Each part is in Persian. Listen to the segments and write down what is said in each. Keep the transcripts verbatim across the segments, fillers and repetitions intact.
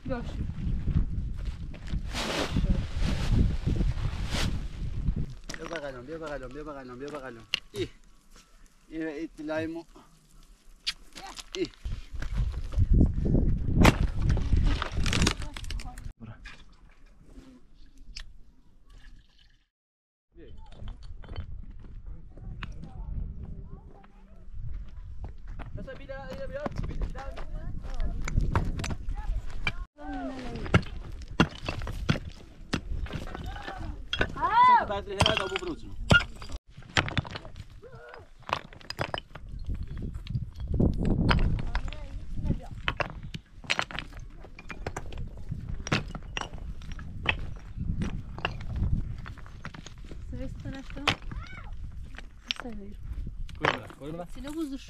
باشه. بیا بغلم بیا بغلم بیا بغلم بیا بغلم ای این اطلاعیمو ای بعد هذا ابو بروز Seni buzdur.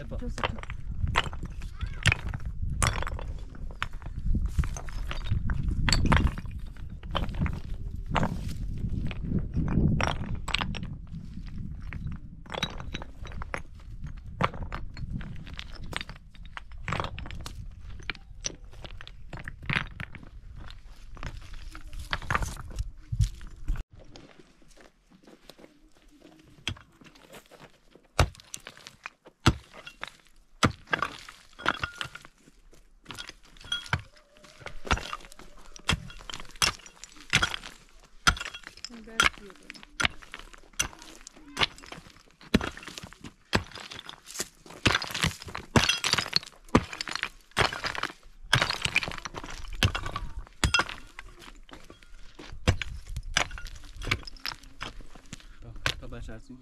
başlarsın.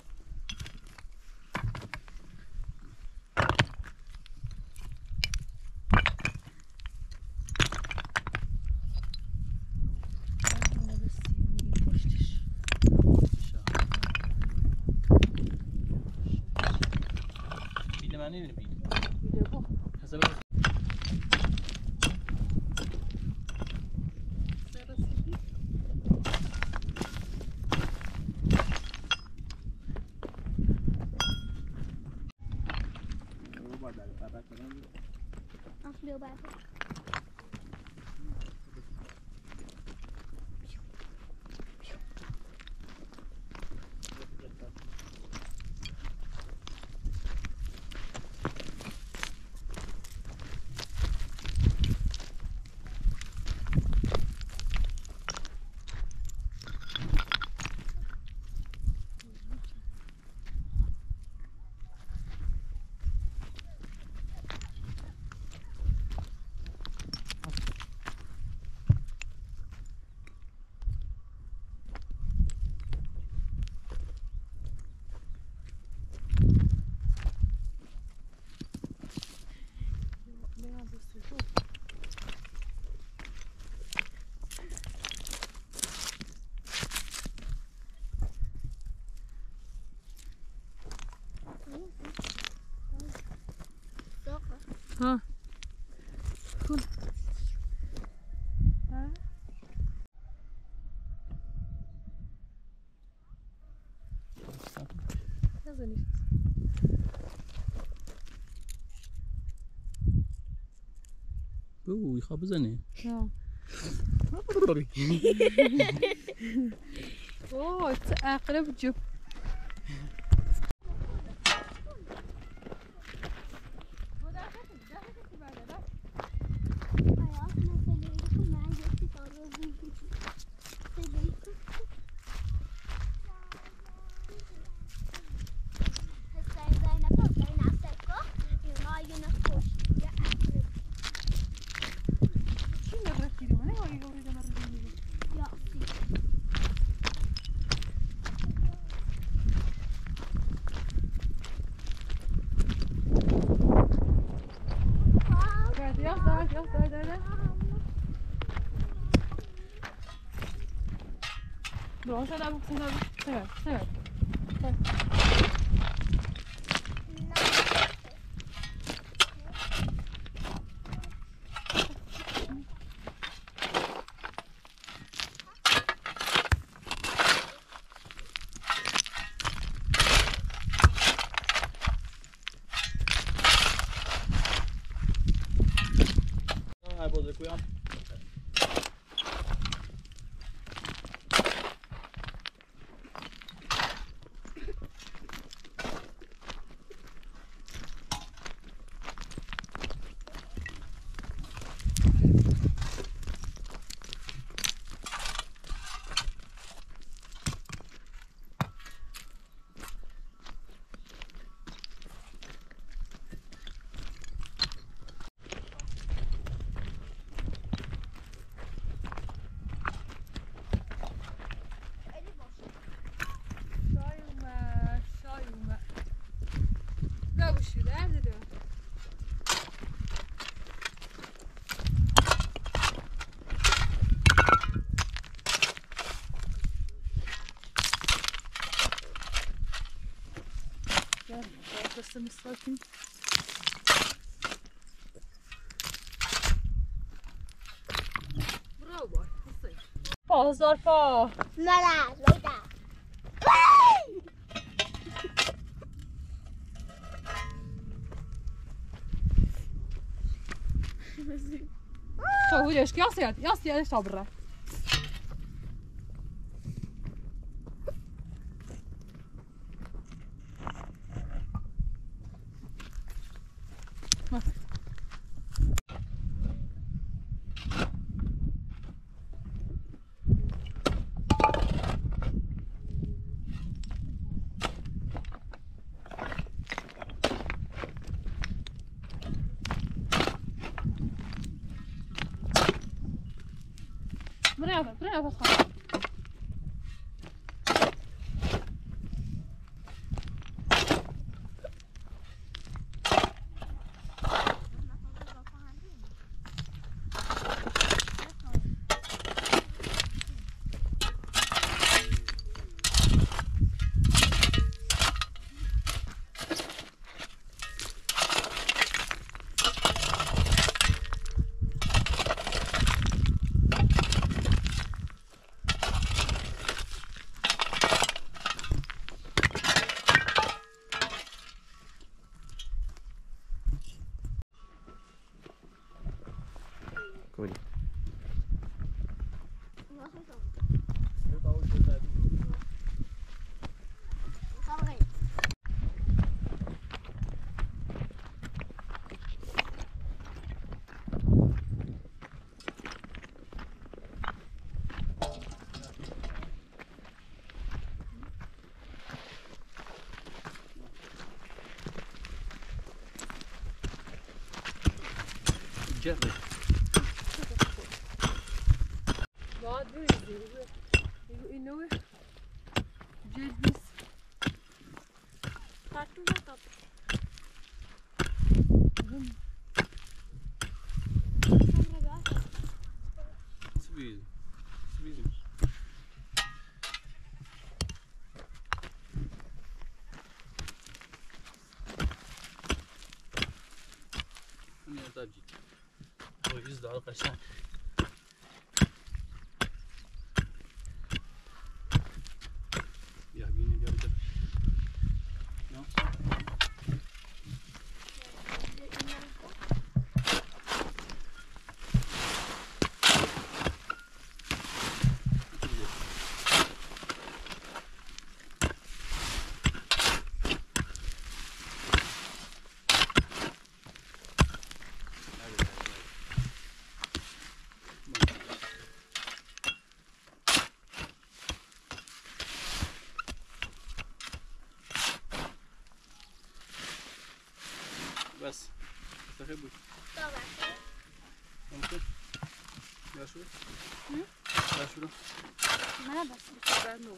Bilmem ne bileyim. Video bu. Hazır. ها خوب ها نزنید اوه يخاف بزني ها اوه اقرب جب Bro, sen abi, sen abi. Evet, evet. Evet. Här både kujan. لحظة مساكن. برافو حصل. پا هزار پا. ملا ويدا. شو ليش ياسيات ياسيات ايش برا. برافو برافو خلاص. كولي. جرب. بعد بيجي يقول إنه جلبس. Kartuna top. سبيل سبيل. أنا تاجي. هو يجلس على القشان. يا مين يا رجال. نو. بس تحبي ممكن يا شو يا شو ما بس بعد نوم.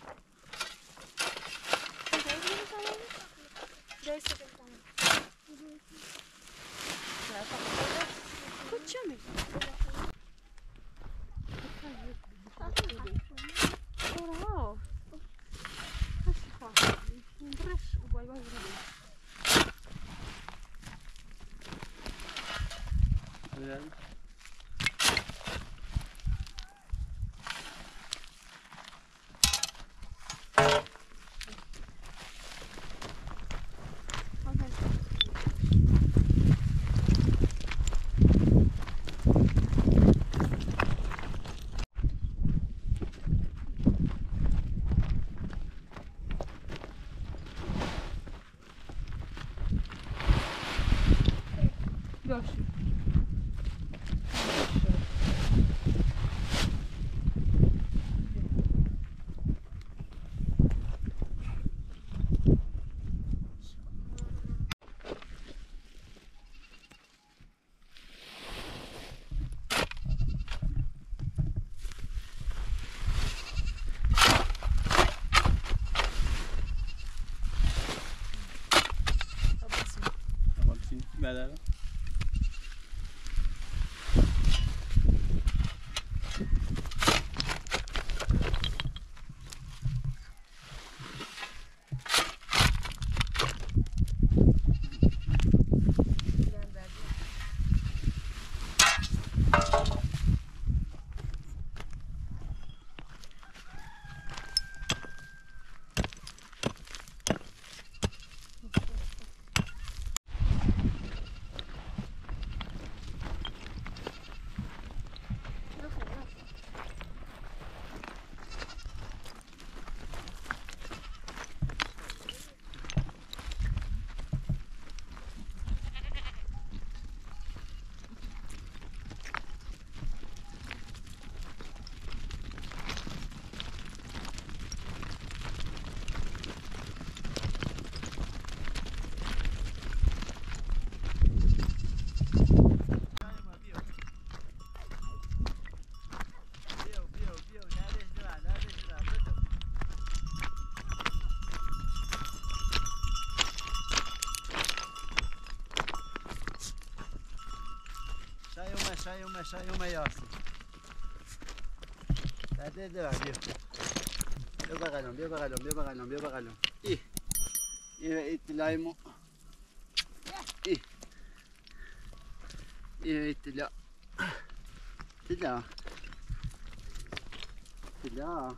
كنت شامي. أوه. هشفا. نبرش وباي باي. يعني Yoshi. بعد هذا شایوم یاسی بده ده بیا بیا بغلم بیا بغلم بیا بغلم بیا بغلم ای ای اطلاعی مو ای ای اطلاع اطلاع اطلاع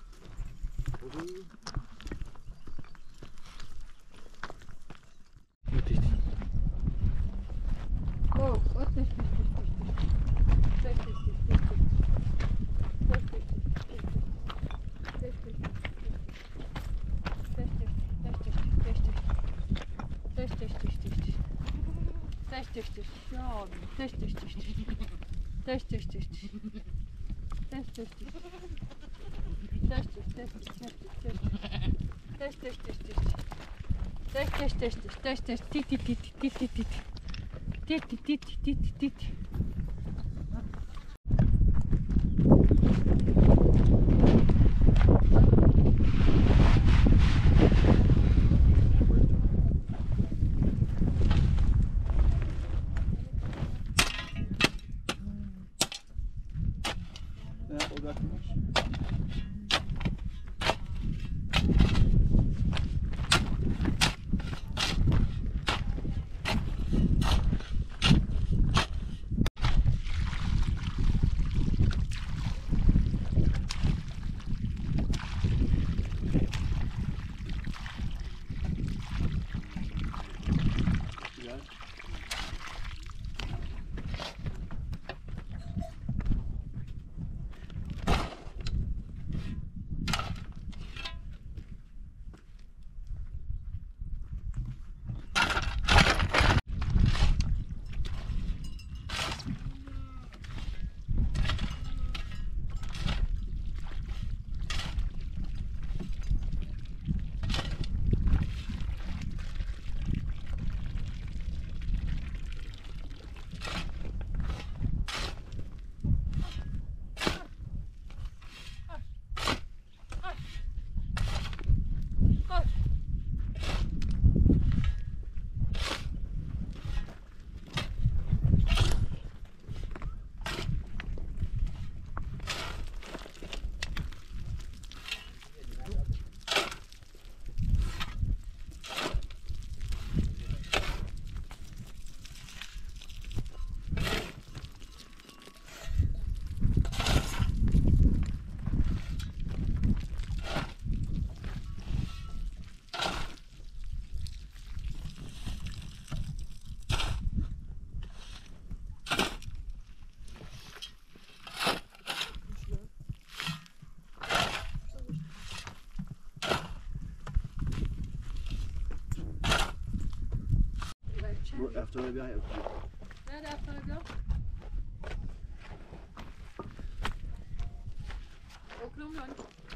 Oh, what is this? Efter vi har helt. Nej, det är efter det. Och klumman.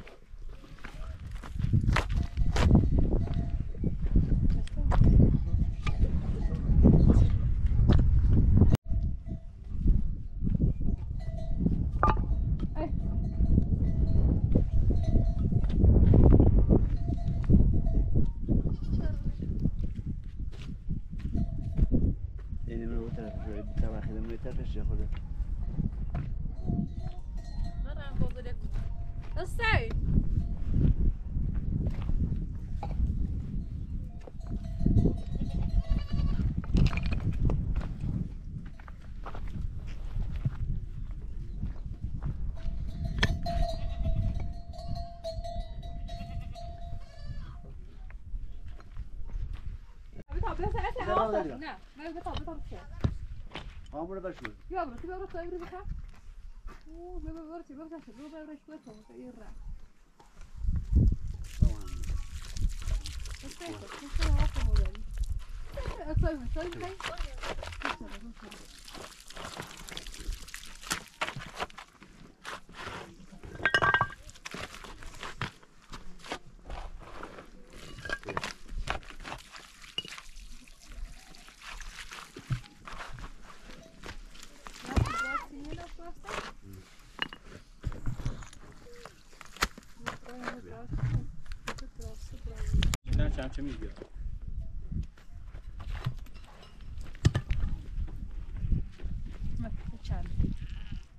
Säg! Nej, men vi tar vi tar det. Ja, men det var sjukt. Ja, men det var också över det här. Åh, men vad var det? Vad var det? Vad var det? Vad var det? Irra. Det ska jag. Det ska jag ha på modellen. Jag tar ut det. Nej. نه چمچه میگه چند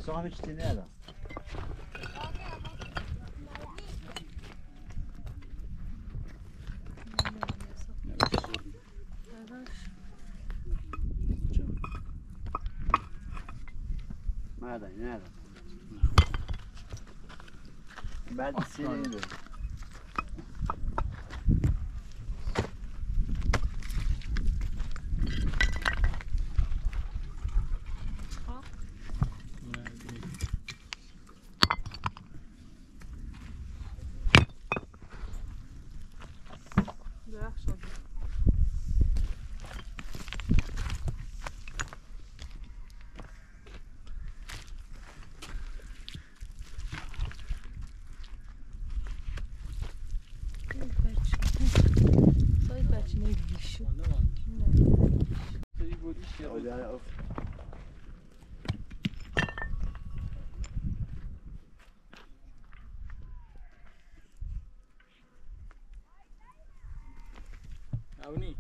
Så har vi ikke til nede. Nereden, nereden? Ben sileyim. Avni.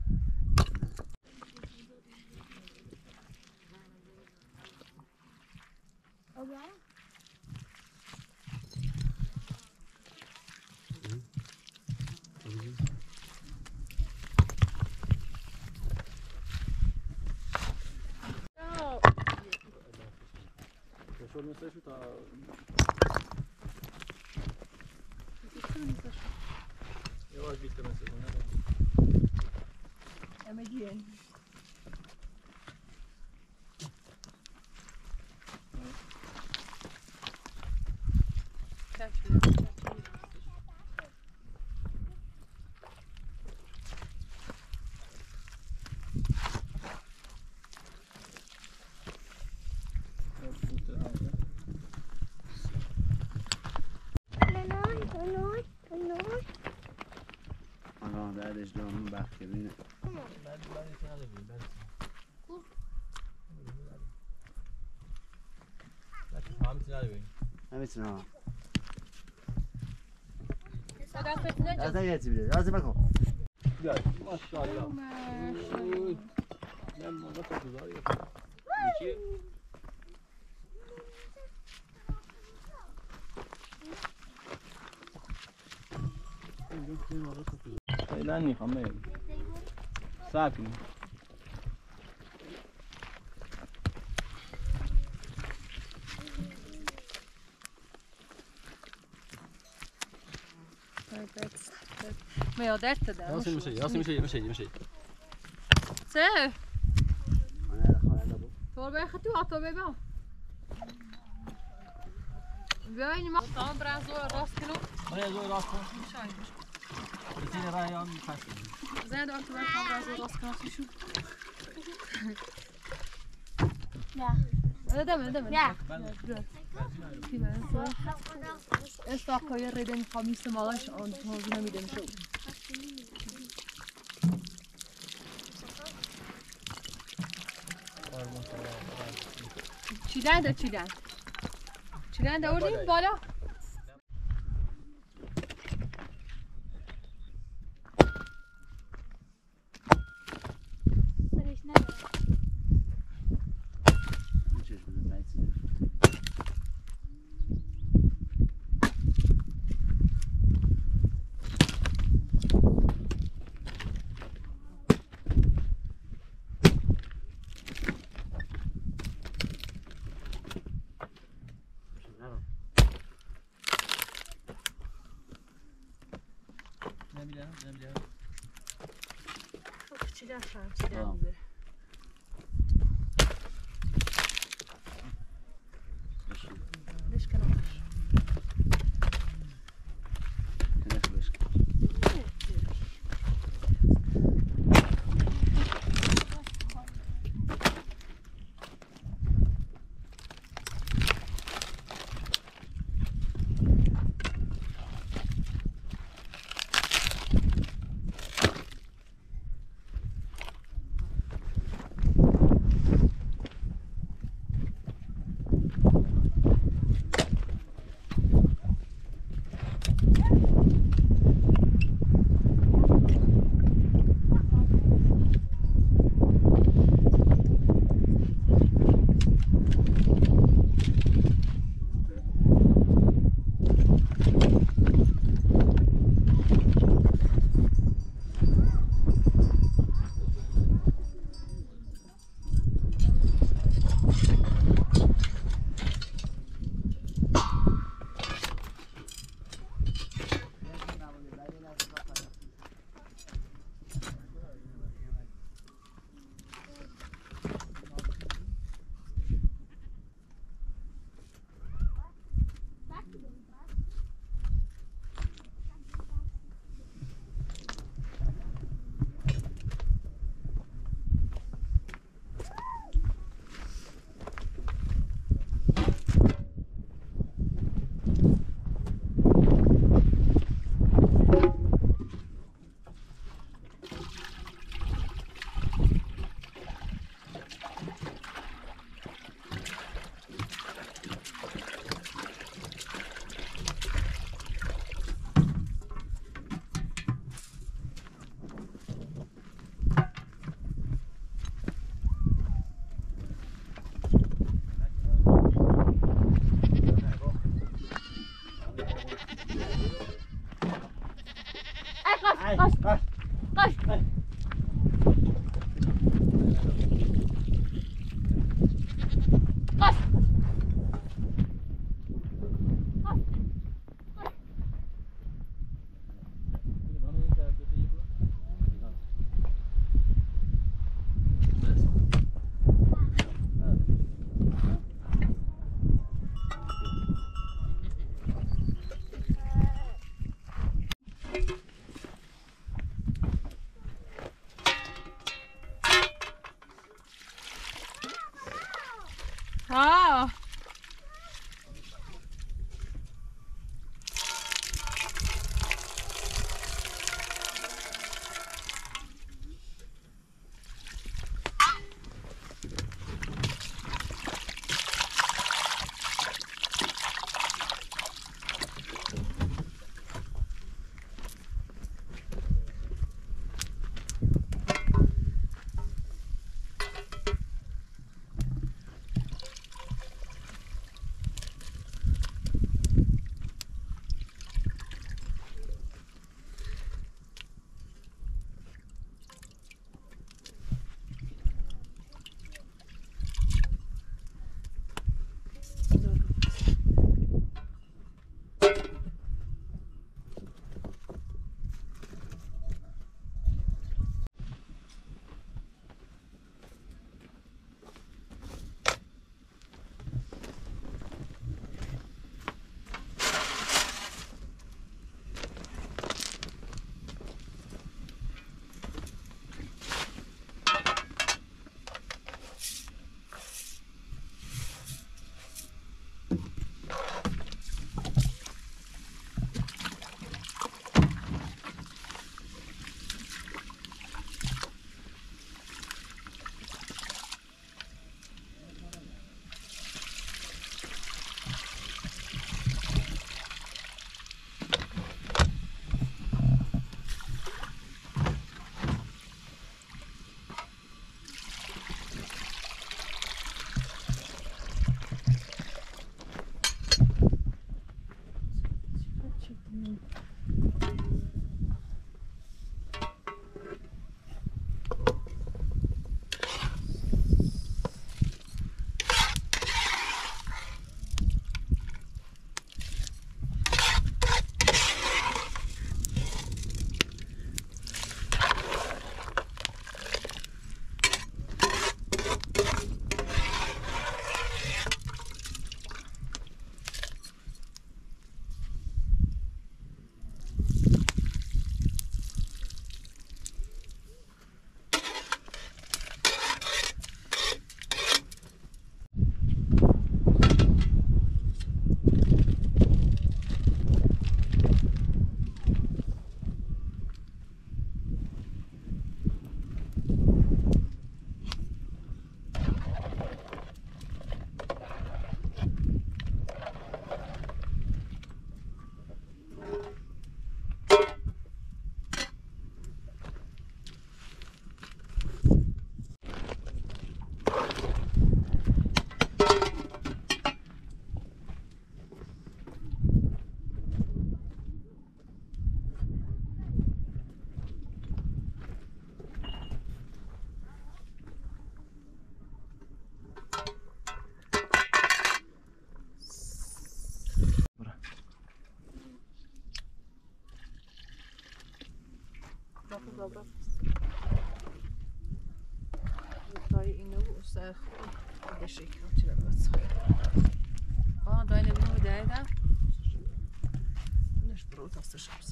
شو المستشفى تاع يواش بيك تمسك Amedian. آها بعدش دارم بخت بینه نمیتونه ها لازم یتی بیده لازم بکن ماشاءالله من موقع گذاری میچی فعلا میخوام برم صبر کنیم Men jag detta där. ياسين مشي ياسين مشي مشي مشي Se. خانه خانه بود تو به خطی و تو ببا. بیاین ما تمام برازو راست کنو. من یه راست کن شاید. بزین راه هم می‌خواستم زند آن تو تمام برازو راست کنو شو. Ja. ده ده ده. Ja. استاقای ردن خمیس مالاش آن تو نمیدم شو. چیدن ده چیدن. چیدن ده وردیم بالا. Sarish نداره. چشم بده میتونه نمیدونم نمیدونم چیدن شام چیدن میبره. ليش كانوا تنخ بشك Koş. Kaç. Koş. Koş. ها Dobra. Tutaj اینو سر خود شکل چرا بس. آه داینه بینو بدهیدم. نش برو تاستش بس.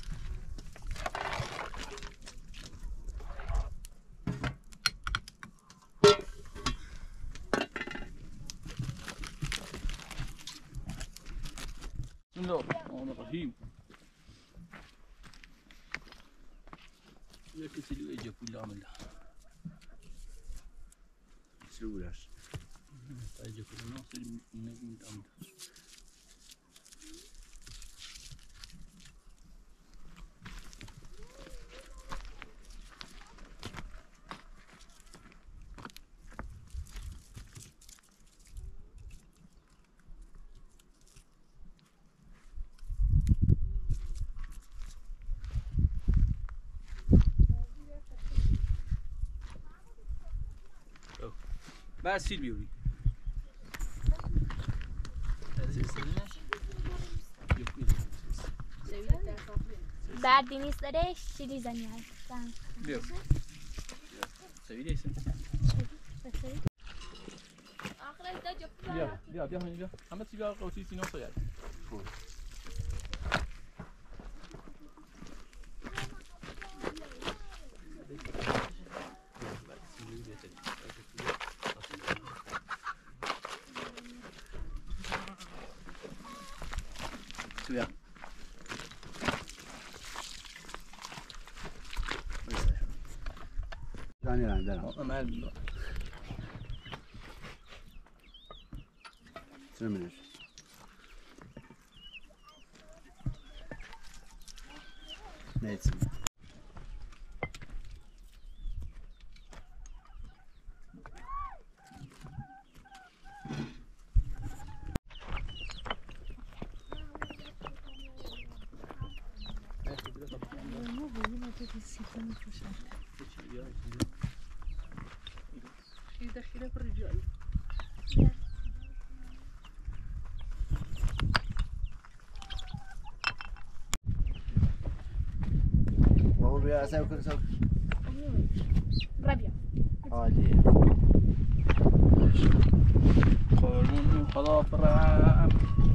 بسم الله الرحمن الرحیم. یکی سیلو ایجا پول آمده. سیلوش. ایجا پول نه سیلو نگیم آمده. بعد سیل بیاری بعد نیست داره چیزی زنی هستن بیا سویده ایسن بیا بیا بیا بیا همه چی بیا قوتی سینا ساید بیا جانی رنده را عمل چرا منش نیست داخله بالرجال بابا بیا اصلا بکن سوک ربيع عالیه خورمون خدا برم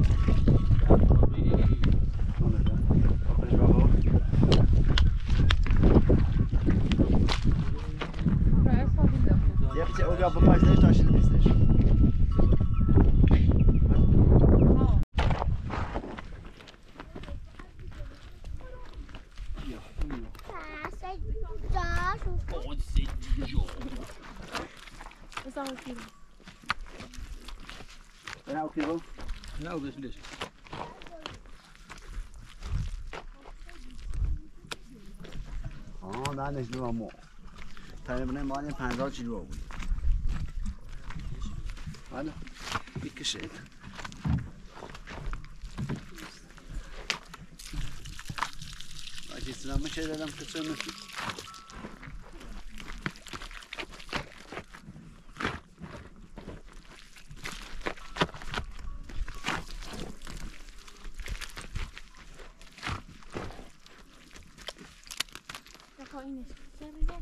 آخرش بابا یه پیچه اوگا بپاشتش تاشیل بیستش بس هو كده بنا اوکی رو نه بس ليش آه نه نشنو امو تقریبا مال پنجاه کیلو بود حالا بکشید اگه سلام میشه دادم کسر میشه اینش چه میگه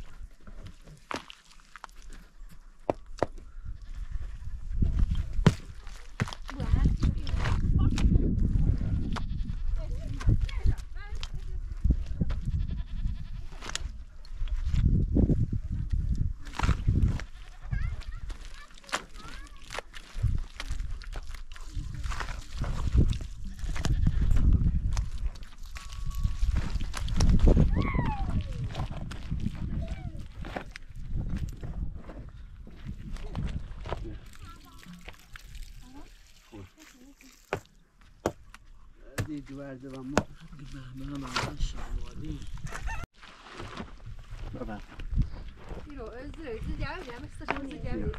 دوارده و ما مهمه من شمالی بابا يرو ازرق زي عاوز يعمل استشفى زي عاوز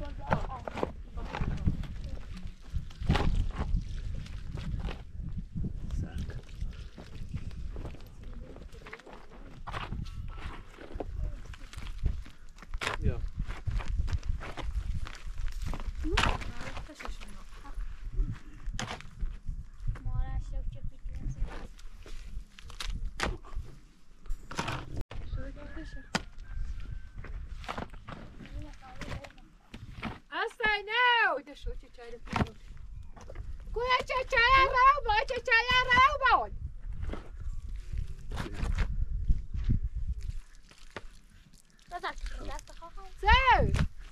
سرک بیا شو تشايله كويا تشايله روبا تشايله روبا سو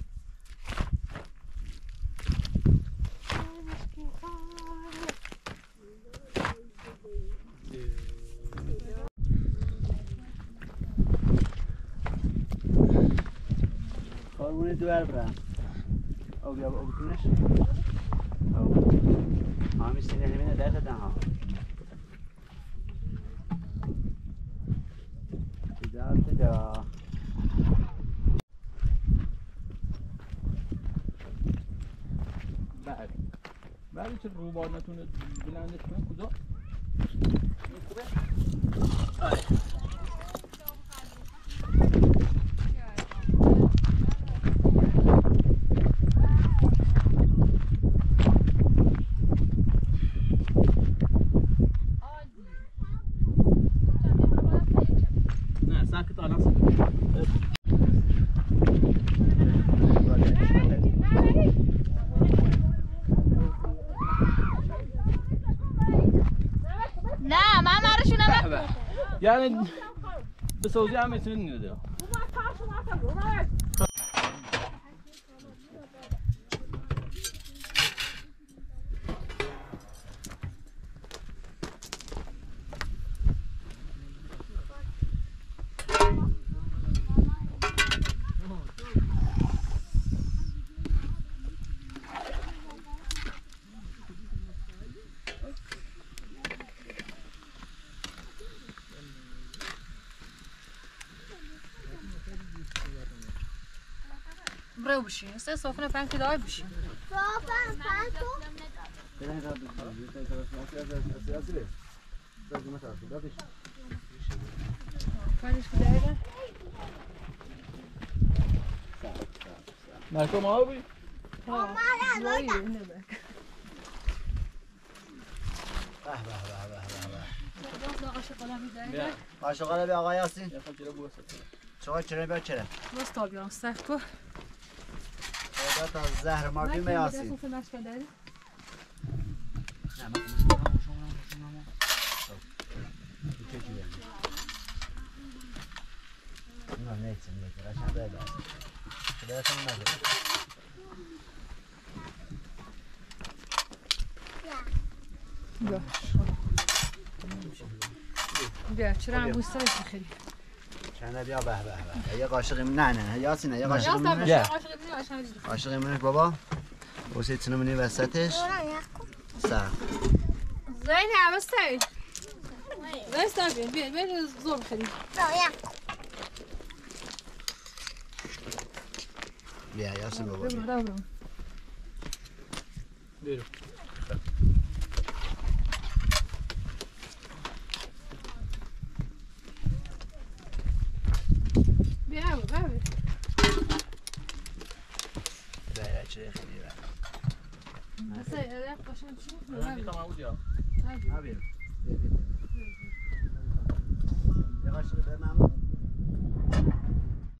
کارمون دوار برم او بیا او بکنش او همین سینه همینه در دادن ها بیدار تدا بعد بعد چه روبار نتونه بلندش کنه کجا خوبه آره نه من مرشون نمک یعنی به سوزی هم میتونید نیده برو بشین سه صافونه پنج که دای بشین صافن پنتو پنجش که دایده مرکو ما بی؟ ها زایی نبک به به به به به باز ناقاش قلمی دایده قاشقاله بیا آقای یاسین یه خود چرا بوسه چرا چرا بیا چرا باز تابیان سخت کو خدا تا زهر مارفی می یاسین دست نش کردی نه من شما شما شما نه نه نه قشنگ بده خدا شما نگه بیا بیا چرا هم بوسته بشی خیلی چنده بیا به به به یه قاشق نه نه یاسین یه قاشق یاستم میمونه بشه قاشق بینی آشنا دیدی قاشق میمونه بابا بوسه تونو منی وسطش سر زین عوضی واستا بیا بیا بیا زور خیلی بیا یاسین بابا برو برو برو بیا بیا بیا بیا چه خیلی بیا بس یه قاشق چی من میتونم اون یا بیا یه قاشق به من